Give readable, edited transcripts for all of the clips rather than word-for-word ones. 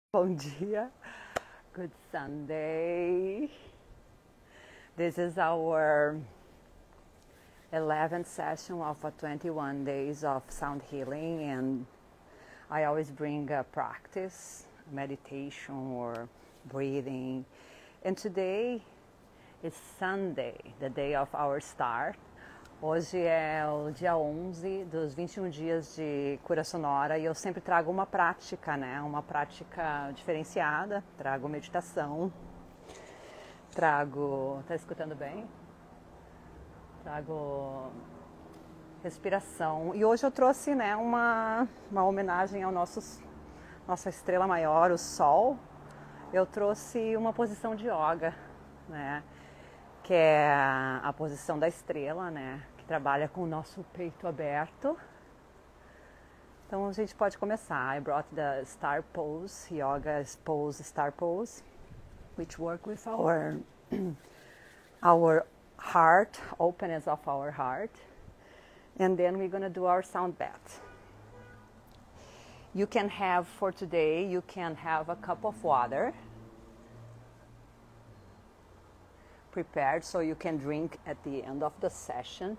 Bom dia, good Sunday. This is our 11th session of a 21 days of sound healing, and I always bring a practice, meditation or breathing. And today is Sunday, the day of our start. Hoje é o dia 11 dos 21 dias de cura sonora e eu sempre trago uma prática, né? Uma prática diferenciada. Trago meditação, trago... Tá escutando bem? Trago respiração. E hoje eu trouxe, né, uma homenagem ao nossa estrela maior, o Sol. Eu trouxe uma posição de yoga, né? Que é a posição da estrela, né? Que trabalha com o nosso peito aberto. Então a gente pode começar. I brought the Star Pose, Yoga Pose, Star Pose, which work with our heart, openness of our heart. And then we're gonna do our sound bath. You can have, for today, you can have a cup of water prepared so you can drink at the end of the session,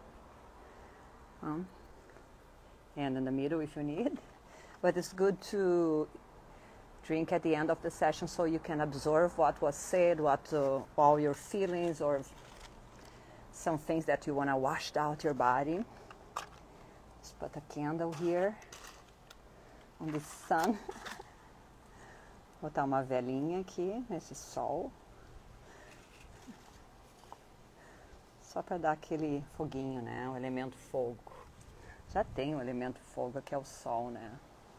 and in the middle if you need, but it's good to drink at the end of the session so you can absorb what was said, all your feelings or some things that you want to wash out your body. Let's put a candle here on the sun. Botar uma velinha aqui nesse sol. Só para dar aquele foguinho, né? O elemento fogo. Já tem o elemento fogo, que é o sol, né?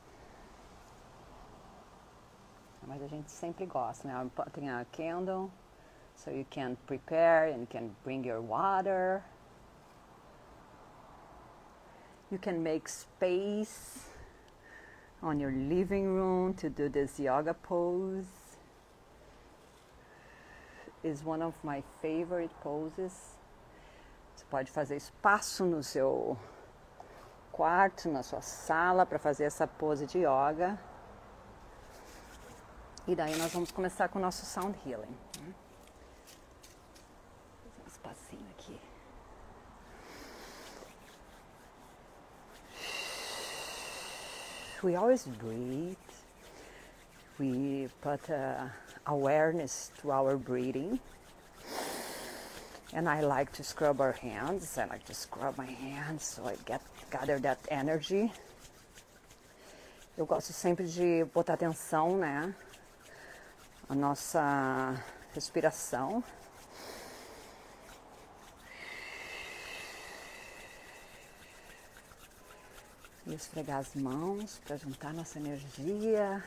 Mas a gente sempre gosta, né? Putting a candle, so you can prepare and you can bring your water. You can make space on your living room to do this yoga pose. It's one of my favorite poses. Você pode fazer espaço no seu quarto, na sua sala, para fazer essa pose de yoga. E daí nós vamos começar com o nosso sound healing. Fazer um espacinho aqui. We always breathe. We put awareness to our breathing. And I like to scrub our hands. I like to scrub my hands so I gather that energy. Eu gosto sempre de botar atenção, né? A nossa respiração. E esfregar as mãos para juntar nossa energia.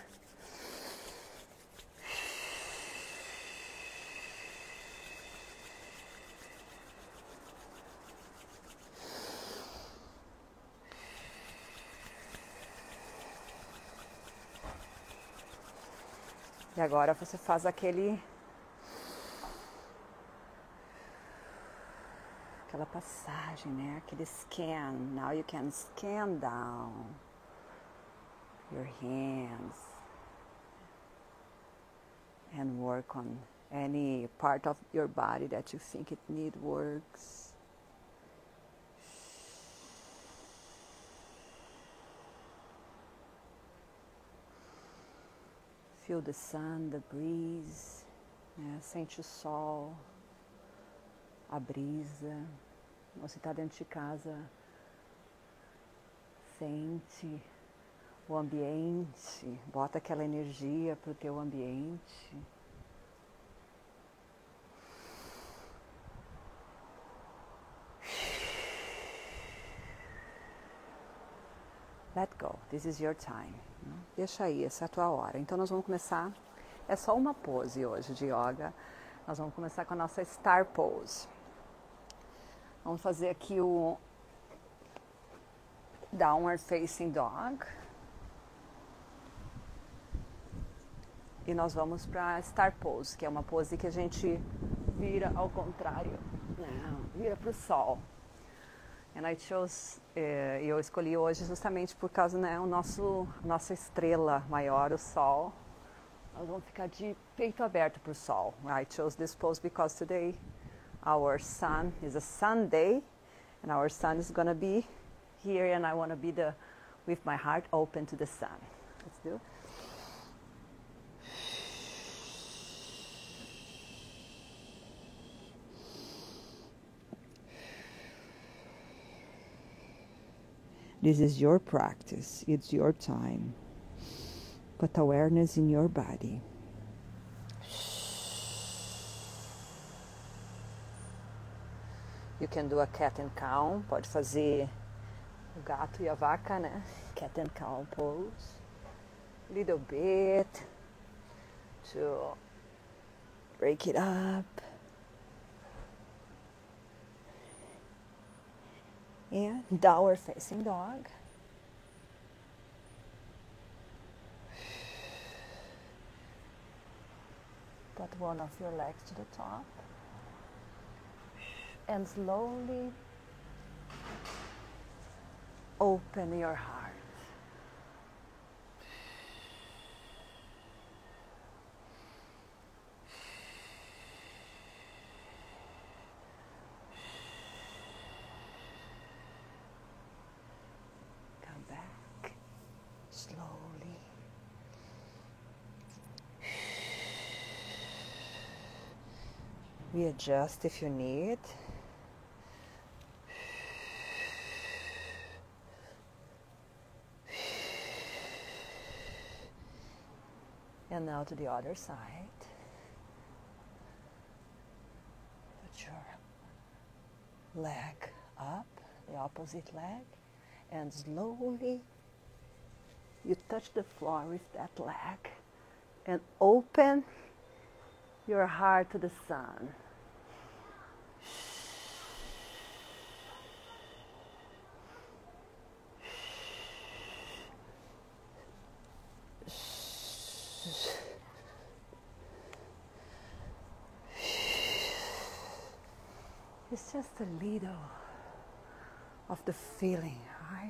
E agora você faz aquela passagem, né? Aquele scan. Now you can scan down your hands and work on any part of your body that you think it needs works. Feel the sun, the breeze, né? Sente o sol, a brisa. Você está dentro de casa, sente o ambiente, bota aquela energia para o teu ambiente. Let go, this is your time. Deixa aí, essa é a tua hora. Então nós vamos começar, é só uma pose hoje de yoga. Nós vamos começar com a nossa Star Pose. Vamos fazer aqui o Downward Facing Dog. E nós vamos para Star Pose, que é uma pose que a gente vira ao contrário, né? Vira para o sol. And I chose, eu escolhi hoje justamente por causa, né, nossa estrela maior, o Sol, Nós vamos ficar de peito aberto para o sol. I chose this pose because today our sun is a Sunday, and our sun is gonna be here, and I want to be with my heart open to the sun. Let's do it. This is your practice. It's your time. Put awareness in your body. You can do a cat and cow. Pode fazer o gato e a vaca, né? Cat and cow pose. Little bit to break it up. And downward facing dog. Put one of your legs to the top. And slowly open your heart. Come back slowly. Readjust if you need. And now to the other side. Put your leg up, the opposite leg, and slowly you touch the floor with that leg and open your heart to the sun. It's just a little of the feeling, right?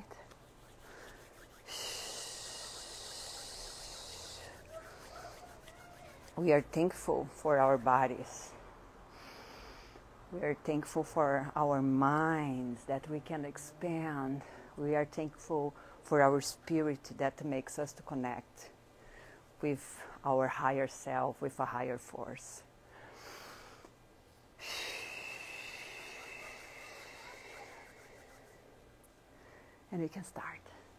We are thankful for our bodies. We are thankful for our minds that we can expand. We are thankful for our spirit that makes us to connect with our higher self, with a higher force. And we can start.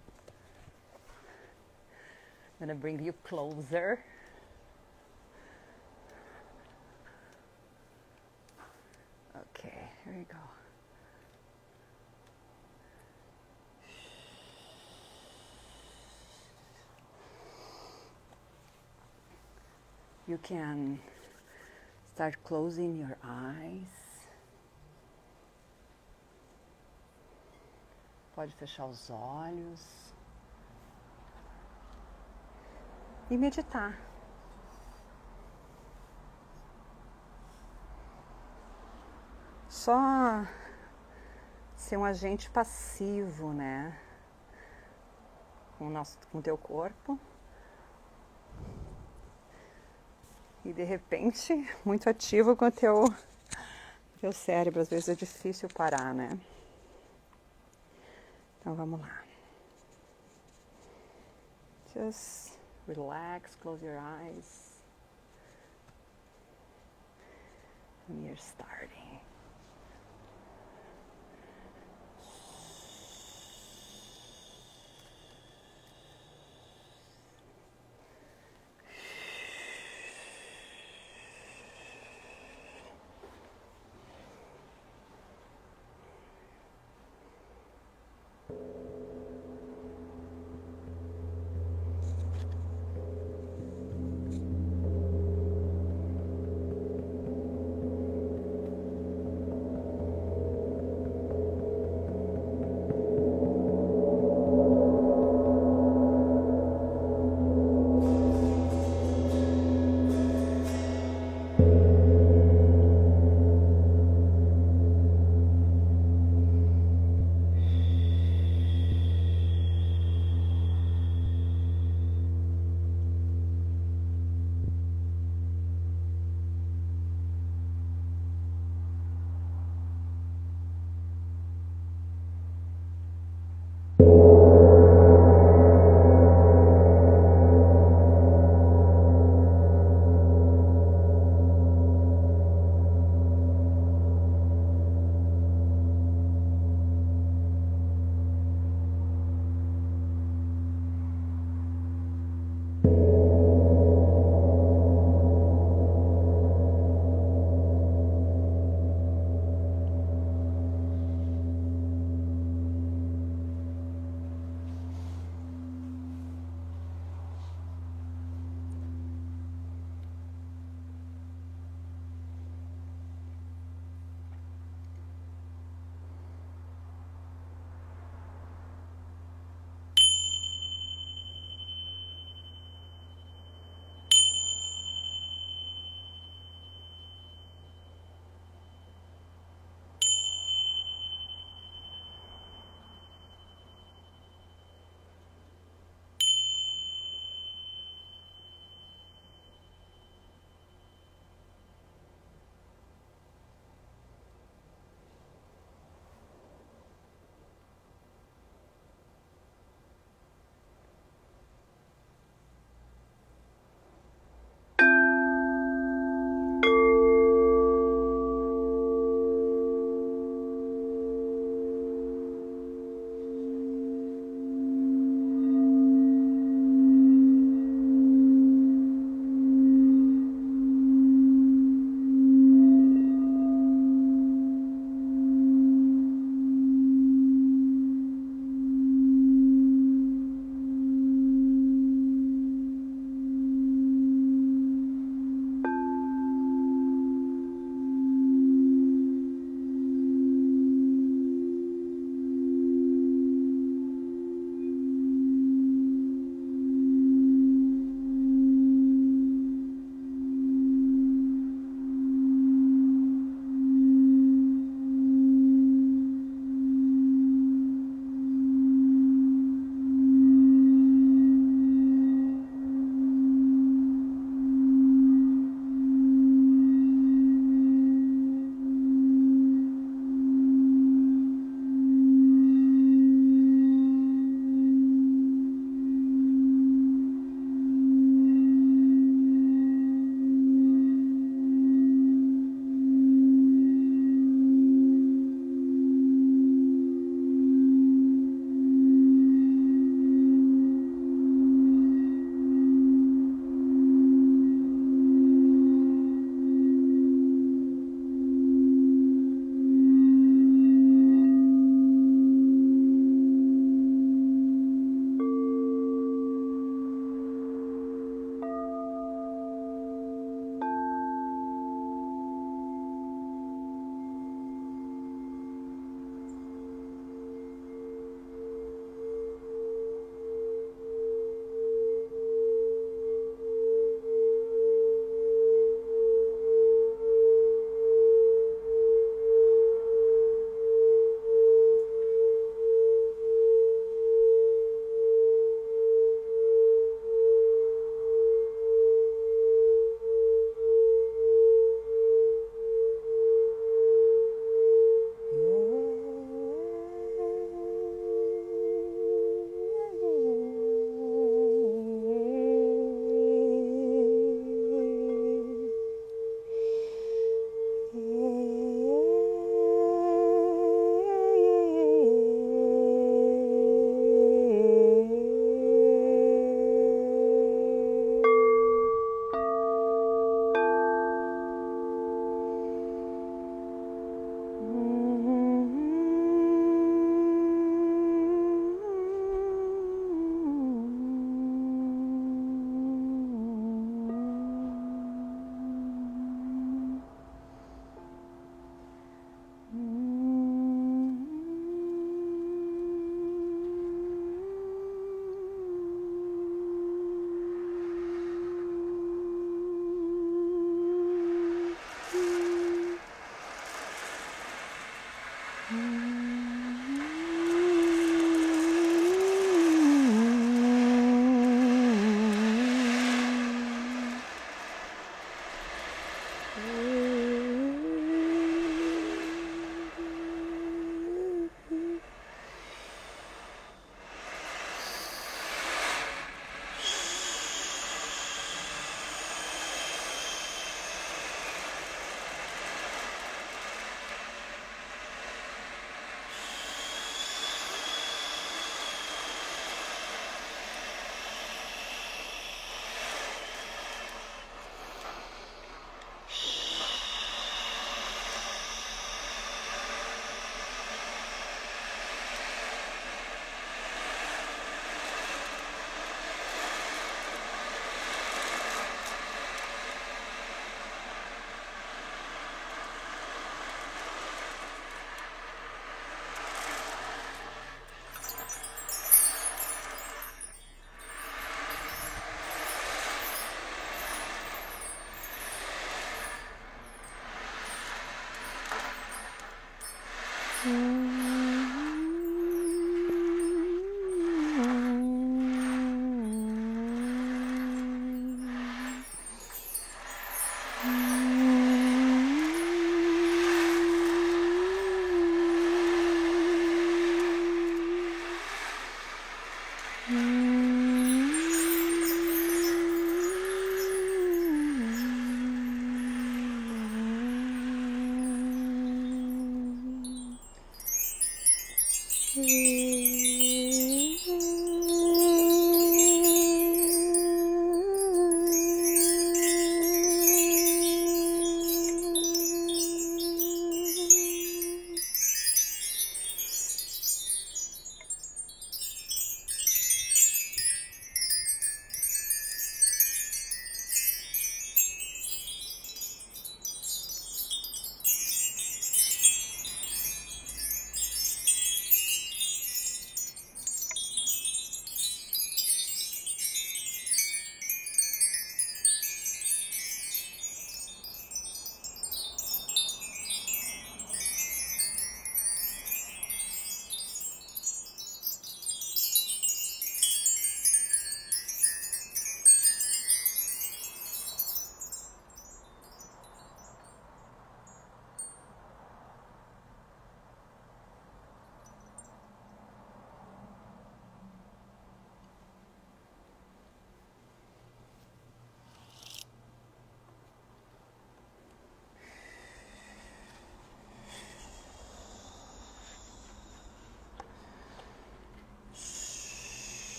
I'm gonna bring you closer. Okay, here we go. You can start closing your eyes. Pode fechar os olhos e meditar. Só ser um agente passivo, né? Com o teu corpo. E de repente, muito ativo com o teu cérebro. Às vezes é difícil parar, né? Então vamos lá. Just relax, close your eyes. And you're starting.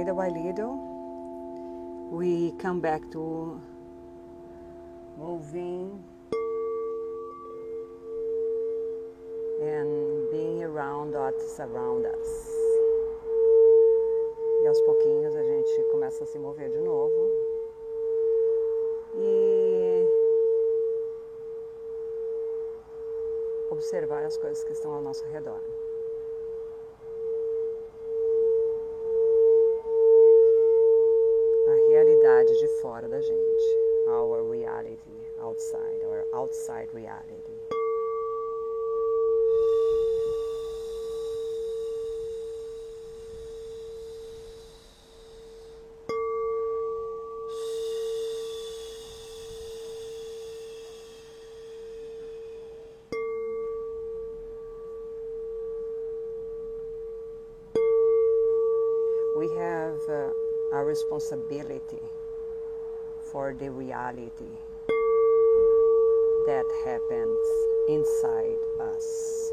little by little, we come back to moving and being around what's around us. E aos pouquinhos a gente começa a se mover de novo e observar as coisas que estão ao nosso redor. A realidade de fora da gente. Our reality outside, our outside reality. We have a responsibility for the reality that happens inside us.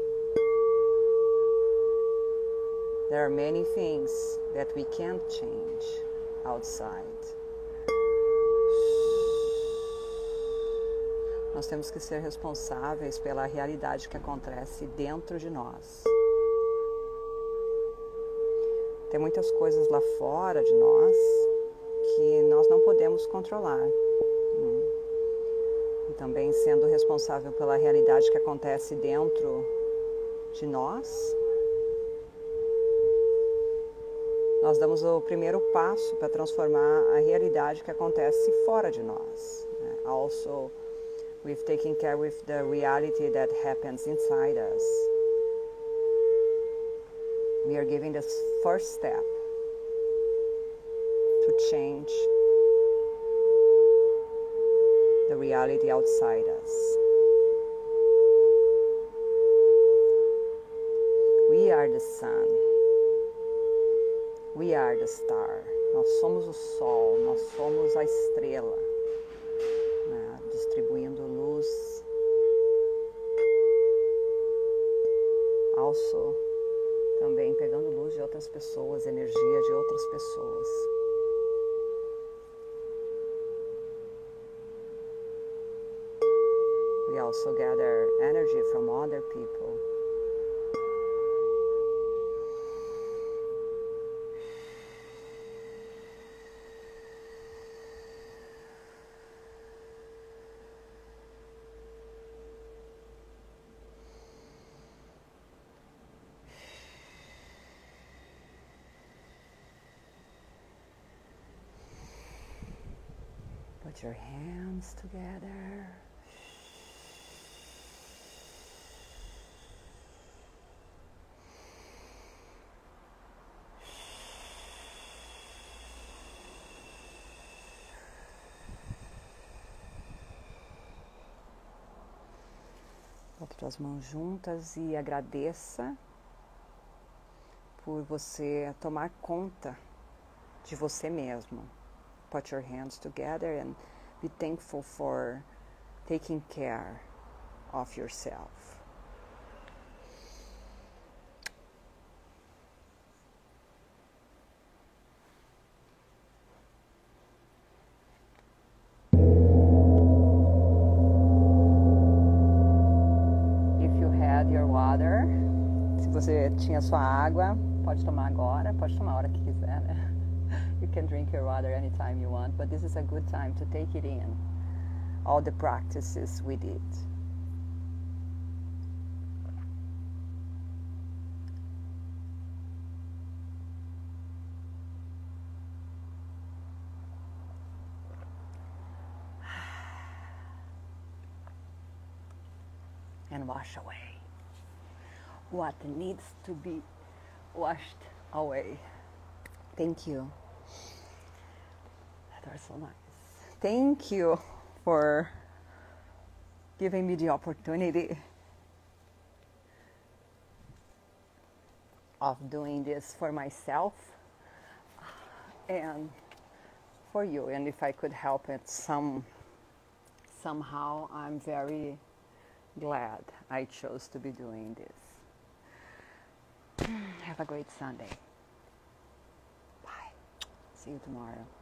There are many things that we can't change outside. Nós temos que ser responsáveis pela realidade que acontece dentro de nós. Tem muitas coisas lá fora de nós que nós não podemos controlar. E também sendo responsável pela realidade que acontece dentro de nós, nós damos o primeiro passo para transformar a realidade que acontece fora de nós. Also, with taking care with the reality that happens inside us. We are giving the first step to change the reality outside us. We are the sun. We are the star. Nós somos o sol, nós somos a estrela, né? Distribuindo luz. Also, também pegando luz de outras pessoas, energia de outras pessoas. We also gather energy from other people. Put your hands together. Bote as mãos juntas e agradeça por você tomar conta de você mesmo. Put your hands together and be thankful for taking care of yourself. If you had your water, se você tinha sua água, pode tomar agora, pode tomar a hora que quiser, né? You can drink your water anytime you want, but this is a good time to take it in, all the practices we did. And wash away what needs to be washed away. Thank you. That was so nice. Thank you for giving me the opportunity of doing this for myself and for you. And if I could help it somehow, I'm very glad I chose to be doing this. Have a great Sunday. Bye. See you tomorrow.